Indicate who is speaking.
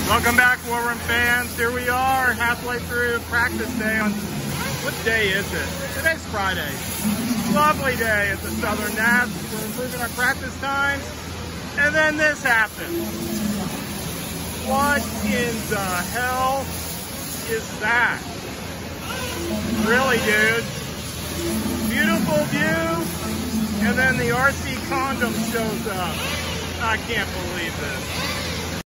Speaker 1: Welcome back, War Room fans. Here we are, halfway through practice day on, what day is it? Today's Friday. Lovely day at the Southern Nats. We're improving our practice times. And then this happened. What in the hell is that? Really, dude? Beautiful view, and then the RC condom shows up. I can't believe this.